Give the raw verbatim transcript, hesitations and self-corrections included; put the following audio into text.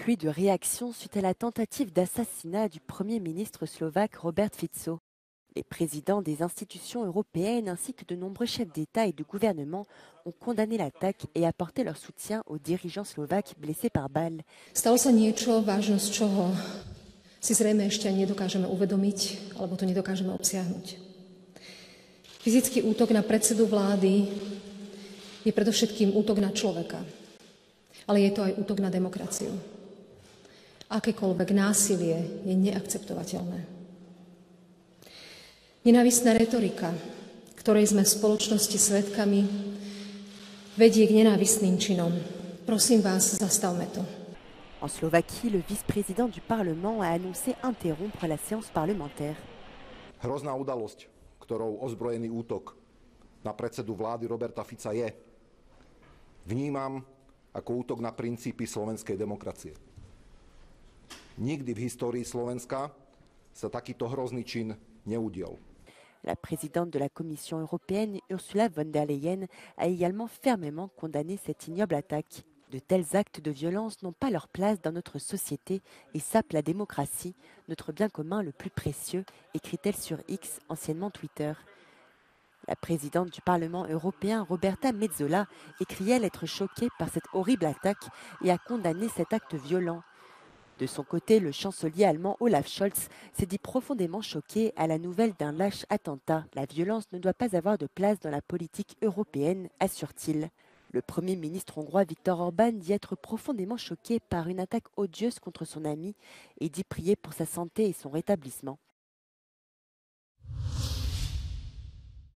pluie de réactions suite à la tentative d'assassinat du Premier ministre slovaque Robert Fico. Les présidents des institutions européennes ainsi que de nombreux chefs d'État et de gouvernement ont condamné l'attaque et apporté leur soutien aux dirigeants slovaques blessés par balle. Stalo sa niečo, vážnosť čoho si zrejme ešte ani nedokážeme uvedomiť, alebo to nedokážeme obsiahnuť. Fyzický útok na predsedu vlády je predovšetkým útok na človeka, ale je to aj útok na demokraciu. Akékoľvek násilie je neakceptovateľné. Nenávistná retorika, ktorej sme v spoločnosti svedkami, vedie k nenávistným činom. Prosím vás, zastavme to. En Slovaquie, le vice-président du Parlement a annoncé interrompre la séance parlementaire. Hrozná udalosť, ktorou ozbrojený útok na predsedu vlády Roberta Fica je, vnímam ako útok na princípy slovenskej demokracie. Nikdy v histórii Slovenska sa takýto hrozný čin neudial. La présidente de la Commission européenne, Ursula von der Leyen, a également fermement condamné cette ignoble attaque. De tels actes de violence n'ont pas leur place dans notre société et sapent la démocratie, notre bien commun le plus précieux, écrit-elle sur X, anciennement Twitter. La présidente du Parlement européen, Roberta Metsola, écrit elle être choquée par cette horrible attaque et a condamné cet acte violent. De son côté, le chancelier allemand Olaf Scholz s'est dit profondément choqué à la nouvelle d'un lâche attentat. La violence ne doit pas avoir de place dans la politique européenne, assure-t-il. Le Premier ministre hongrois Viktor Orban dit être profondément choqué par une attaque odieuse contre son ami et dit prier pour sa santé et son rétablissement.